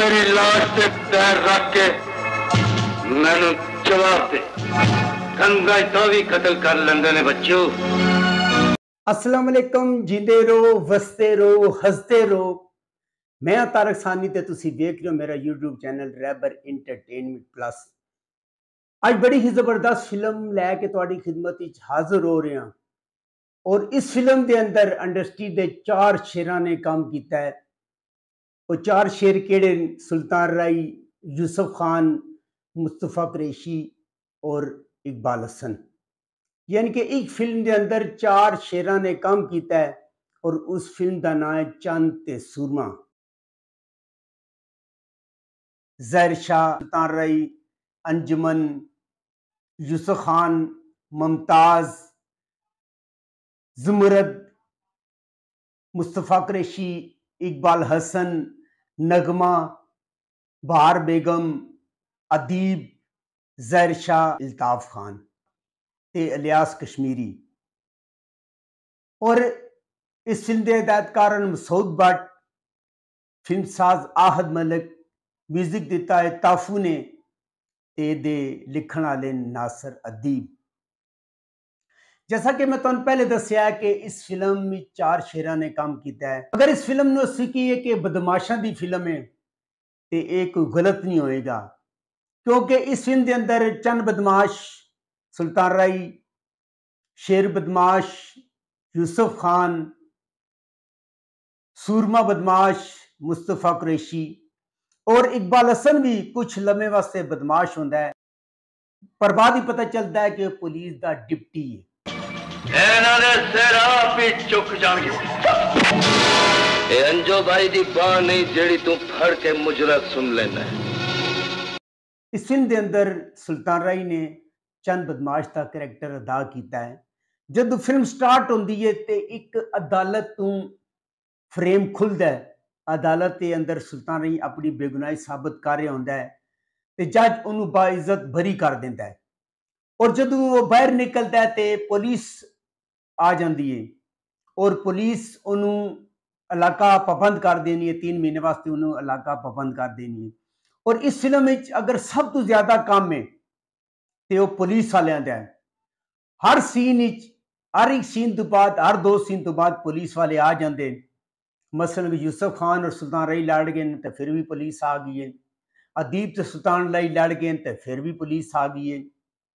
मेरी लाश से पैर रख के मैनू जवाब दे। गंगा तो भी कत्ल कर लेंदे ने बच्चों। अस्सलाम वालेकुम, जींदे रहो, वसते रहो, हसते रहो। मैं तारक सानी ते तुसी देख रहे हो मेरा यूट्यूब चैनल रैबर इंटरटेनमेंट प्लस। आज बड़ी ही जबरदस्त फिल्म लैके तुहाडी खिदमत विच हाजिर हो रहे हैं और इस फिल्म के अंदर इंडस्ट्री के 4 शेरां ने काम किया है। वो 4 शेर केड़े? सुल्तान राई, यूसुफ खान, मुस्तफा कुरैशी और इकबाल हसन। यानी कि एक फिल्म के अंदर 4 शेरां ने काम किया है और उस फिल्म का नाम है चंद ते सूरमा। ज़हर शाह, सुल्तान राई, अंजुमन, यूसुफ खान, मुमताज, ज़ुमरद, मुस्तफा कुरैशी, इकबाल हसन, नगमा, बहार बेगम, अदीब, ज़हर शाह, अल्ताफ खान ते इलियास कश्मीरी। और इस फिल्म के हिदायतकार मसूद भट्ट, फिल्म साज आहद मलिक, म्यूजिक दिता है ताफू ने ते दे लिखण वाले नासिर अदीब। जैसा कि मैं तुहानू पहले दस्या है कि इस फिल्म में 4 शेरां ने काम किया है। अगर इस फिल्म ने सीखी है कि बदमाशां दी फिल्म है तो ये कोई गलत नहीं होएगा, क्योंकि इस फिल्म के अंदर चंद बदमाश, सुल्तान राई, शेर बदमाश, यूसुफ खान, सूरमा बदमाश, मुस्तफा कुरैशी और इकबाल हसन भी कुछ लम्हे वास्ते बदमाश होंदा है, पर बाद ही पता चलता है कि पुलिस का डिप्टी है। इन्हां दे सिर आप ही चुक जाणगे। ये अंजो भाई दी बाह नहीं जेड़ी तू फड़ के मुजरा सुन लेना है। इस फिल्म के अंदर सुल्तान राई ने चंद बदमाश का करैक्टर अदा किया है। जब फिल्म स्टार्ट होती है तो एक अदालत तू फ्रेम खुलता है। अदालत के अंदर सुल्तान राई अपनी बेगुनाही साबित कर रहा होंदा है तो जज उन्होंने बाइज्जत बरी कर देता है। और जब वो बाहर निकलता है तो पुलिस आ जाती है और पुलिस उन्होंने इलाका पाबंद कर देनी है। 3 महीने वास्ते उन्होंने इलाका पाबंद कर देनी है। और इस फिल्म में अगर सब तो ज्यादा काम है तो वह पुलिस वालों का है। हर सीन हर एक सीन तो बाद, हर 2 सीन तो बाद पुलिस वाले आ जाते हैं। मसलन यूसुफ खान और सुल्तान राई लड़ गए तो फिर भी पुलिस आ गई है। अदीब तो सुल्तान राई लड़ गए तो फिर भी पुलिस आ गई है।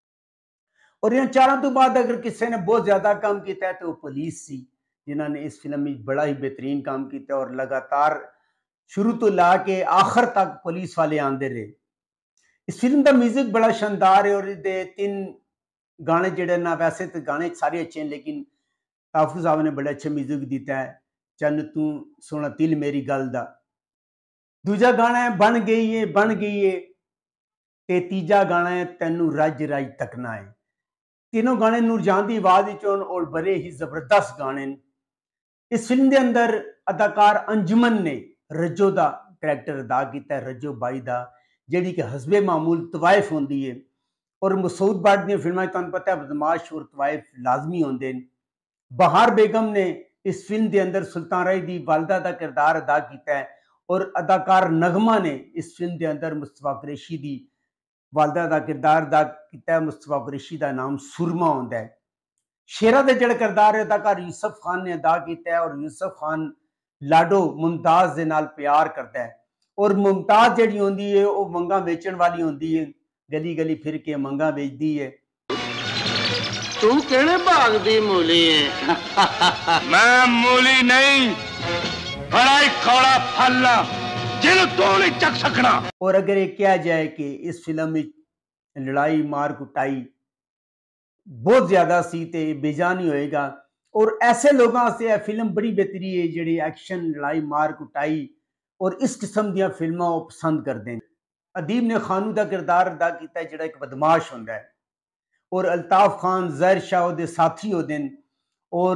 और इन 4 तो बाद अगर किसी ने बहुत ज्यादा काम किया है तो वो पुलिस सी, जिन्होंने इस फिल्म में बड़ा ही बेहतरीन काम किया और लगातार शुरू तो ला के आखिर तक पुलिस वाले आते रहे। इस फिल्म का म्यूजिक बड़ा शानदार है और 3 गाने जेडे ना, वैसे तो गाने सारे अच्छे हैं लेकिन ताफू साहब ने बड़ा अच्छा म्यूजिक दिता है। चन तू सोना तिल मेरी गल दा, दूजा गाना है बन गई है बन गई है, ते तीजा गाना है तेनू रज रज तकना है। तीनों गाने नूरजहां की आवाज और बड़े ही जबरदस्त गाने। इस फिल्म के अंदर अदाकार अंजुमन ने रज्जो का करैक्टर अदा किया, रज्जो बाई का, जिहड़ी कि हसबे मामूल तवाइफ होंदी है। और मसूद भट्ट दी फिल्मां तुहानू पता है बदमाश और तवाइफ लाजमी होंदे ने। बहार बेगम ने इस फिल्म के अंदर सुल्तान राई की वालदा का किरदार अदा किया है और अदाकार नगमा ने इस फिल्म के अंदर मुस्तफा कुरैशी की वालदा का किरदार अदा किया। मुस्तफा कुरैशी का नाम सुरमा होंदा है। शेरा का जिहड़ा किरदार अदाकार यूसुफ खान ने अदा किया और यूसुफ खान लाडो मुमताज के नाल प्यार करता है और मुमताज जिहड़ी होंदी है वो मंगा बेचण वाली होंदी है, गली गली फिर के मंगा बेचती है। तू केड़े भाग दी मूली है? मैं मूली नहीं, बड़ा ही कौड़ा फल जिन्हें तू नहीं चख सकना। और अगर ये कहा जाए कि इस फिल्म में लड़ाई मार कुटाई बहुत ज्यादा सी ते बेजान ही होएगा। और ऐसे लोगों से यह फिल्म बड़ी बेहतरी है जिहड़ी एक्शन, लड़ाई मार कुटाई और इस किस्म दी फिल्मां वो पसंद करते हैं। अदीब ने खानू का किरदार अदा किया जिहड़ा एक बदमाश होंदा है और अल्ताफ खान ज़हर शाह दे साथी होते हैं। और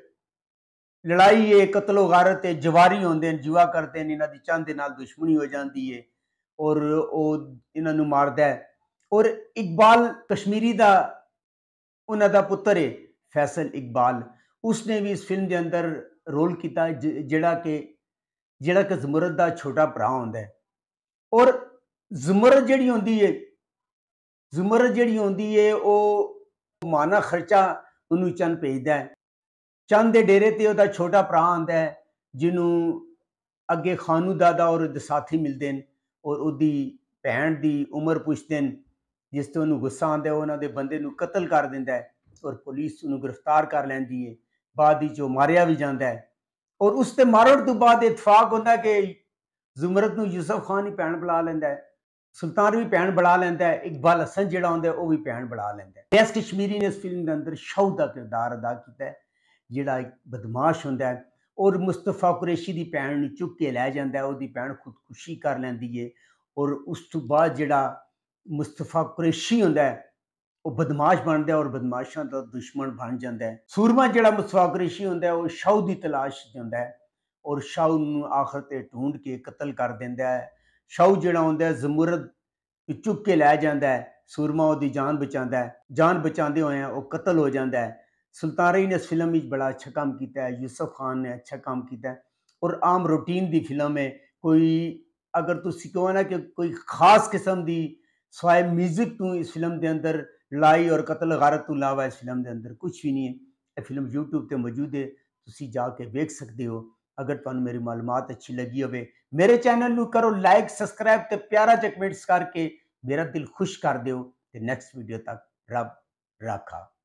लड़ाई है, कतलो गारत है, जवारी होंदे हैं, जुआ करते हैं, इन्हां दी चंद दे नाल दुश्मनी हो जाती है और वो इन्हां नूं मारदा है। और इकबाल कश्मीरी का उन्हां दा पुत्र है फैसल इकबाल, उसने भी इस फिल्म के अंदर रोल किया जिहड़ा कि ज़ुमरद का छोटा भरा होंदा है। और जुमरत जिहड़ी होंदी है, जुमरत जिहड़ी होंदी है वो माना खर्चा ਉਹਨੂੰ ਚੰਨ ਭੇਜਦਾ ਹੈ। ਚੰਨ ਦੇ ਡੇਰੇ ਤੇ ਉਹਦਾ ਛੋਟਾ ਭਰਾ ਆਉਂਦਾ ਹੈ ਜਿਹਨੂੰ ਅੱਗੇ ਖਾਨੂ ਦਾਦਾ ਔਰ ਉਹਦੇ ਸਾਥੀ ਮਿਲਦੇ ਨੇ ਔਰ ਉਹਦੀ ਭੈਣ ਦੀ ਉਮਰ ਪੁੱਛਦੇ ਨੇ, ਜਿਸ ਤੋਂ ਉਹਨੂੰ ਗੁੱਸਾ ਆਉਂਦਾ, ਉਹਨਾਂ ਦੇ ਬੰਦੇ ਨੂੰ ਕਤਲ ਕਰ ਦਿੰਦਾ ਹੈ ਔਰ ਪੁਲਿਸ ਉਹਨੂੰ ਗ੍ਰਿਫਤਾਰ ਕਰ ਲੈਂਦੀ ਹੈ। ਬਾਅਦ ਵਿੱਚ ਉਹ ਮਾਰਿਆ ਵੀ ਜਾਂਦਾ ਹੈ ਔਰ ਉਸ ਤੇ ਮਾਰਨ ਤੋਂ ਬਾਅਦ ਇਤਫਾਕ ਹੁੰਦਾ ਕਿ ਜ਼ੁਮਰਤ ਨੂੰ ਯੂਸਫ ਖਾਨ ਹੀ ਭੈਣ ਬੁਲਾ ਲੈਂਦਾ ਹੈ, ਸੁਲਤਾਨ ਵੀ ਭੈਣ ਬਣਾ ਲੈਂਦਾ ਹੈ, ਇਕਬਾਲ ਹਸਨ ਜਿਹੜਾ ਹੁੰਦਾ ਉਹ ਵੀ ਭੈਣ ਬਣਾ ਲੈਂਦਾ ਹੈ। ਰਿਆਜ਼ ਕਸ਼ਮੀਰੀ ਨੇ ਇਸ ਫਿਲਮ ਦੇ ਅੰਦਰ ਸ਼ਾਹੂ ਦਾ ਕਿਰਦਾਰ ਅਦਾ ਕੀਤਾ ਹੈ, ਜਿਹੜਾ ਇੱਕ ਬਦਮਾਸ਼ ਹੁੰਦਾ ਹੈ ਔਰ ਮੁਸਤਫਾ ਕੁਰੈਸ਼ੀ ਦੀ ਭੈਣ ਨੂੰ ਚੁੱਕ ਕੇ ਲੈ ਜਾਂਦਾ ਹੈ। ਉਹਦੀ ਭੈਣ ਖੁਦਕੁਸ਼ੀ ਕਰ ਲੈਂਦੀ ਹੈ ਔਰ ਉਸ ਤੋਂ ਬਾਅਦ ਜਿਹੜਾ ਮੁਸਤਫਾ ਕੁਰੈਸ਼ੀ ਹੁੰਦਾ ਹੈ ਉਹ ਬਦਮਾਸ਼ ਬਣਦਾ ਔਰ ਬਦਮਾਸ਼ਾਂ ਦਾ ਦੁਸ਼ਮਣ ਬਣ ਜਾਂਦਾ ਹੈ। ਸੂਰਮਾ ਜਿਹੜਾ ਮੁਸਤਫਾ ਕੁਰੈਸ਼ੀ ਹੁੰਦਾ ਉਹ ਸ਼ਾਹੂ ਦੀ ਤਲਾਸ਼ 'ਚ ਹੁੰਦਾ ਹੈ ਔਰ ਸ਼ਾਹੂ ਨੂੰ ਆਖਰ ਤੇ ਢੂੰਡ ਕੇ ਕਤਲ ਕਰ ਦਿੰਦਾ ਹੈ। ਸ਼ਾਹੂ ਜਿਹੜਾ ਹੁੰਦਾ ਜ਼ਮੁਰਦ ਚੁੱਕ ਕੇ ਲੈ ਜਾਂਦਾ ਹੈ, ਸੂਰਮਾ ਉਹਦੀ ਜਾਨ ਬਚਾਉਂਦਾ ਹੈ, ਜਾਨ ਬਚਾਉਂਦੇ ਹੋਏ ਉਹ ਕਤਲ ਹੋ ਜਾਂਦਾ ਹੈ। ਸੁਲਤਾਨ ਰਈ ਨੇ ਇਸ ਫਿਲਮ ਵਿੱਚ ਬੜਾ ਅੱਛਾ ਕੰਮ ਕੀਤਾ ਹੈ, ਯੂਸਫ ਖਾਨ ਨੇ ਅੱਛਾ ਕੰਮ ਕੀਤਾ ਹੈ ਔਰ ਆਮ ਰੂਟੀਨ ਦੀ ਫਿਲਮ ਹੈ। ਕੋਈ ਅਗਰ ਤੁਸੀਂ ਕਹੋ ਨਾ ਕਿ ਕੋਈ ਖਾਸ ਕਿਸਮ ਦੀ ਸਵਾਏ ਮਿਊਜ਼ਿਕ ਤੋਂ ਇਸ ਫਿਲਮ ਦੇ ਅੰਦਰ ਲੜਾਈ ਔਰ ਕਤਲ ਗਾਰਤ ਤੋਂ ਇਲਾਵਾ ਇਸ ਫਿਲਮ ਦੇ ਅੰਦਰ ਕੁਝ ਵੀ ਨਹੀਂ ਹੈ। ਇਹ ਫਿਲਮ YouTube ਤੇ ਮੌਜੂਦ ਹੈ, ਤੁਸੀਂ ਜਾ ਕੇ ਵੇਖ ਸਕਦੇ ਹੋ। ਅਗਰ ਤੁਹਾਨੂੰ ਮੇਰੀ ਮਾਲੂਮਾਤ ਅੱਛੀ ਲੱਗੀ ਹੋਵੇ ਮੇਰੇ ਚੈਨਲ ਨੂੰ ਕਰੋ ਲਾਈਕ, ਸਬਸਕ੍ਰਾਈਬ ਤੇ ਪਿਆਰਾ ਜਿਹਾ ਕਮੈਂਟਸ ਕਰਕੇ ਮੇਰਾ ਦਿਲ ਖੁਸ਼ ਕਰ ਦਿਓ। ਤੇ ਨੈਕਸਟ ਵੀਡੀਓ ਤੱਕ ਰੱਬ ਰਾਖਾ।